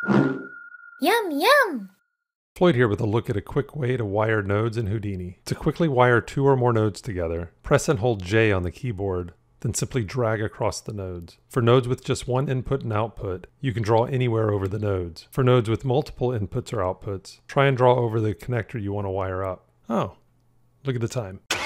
Yum, yum! Floyd here with a look at a quick way to wire nodes in Houdini. To quickly wire 2 or more nodes together, press and hold J on the keyboard, then simply drag across the nodes. For nodes with just one input and output, you can draw anywhere over the nodes. For nodes with multiple inputs or outputs, try and draw over the connector you want to wire up. Oh, look at the time.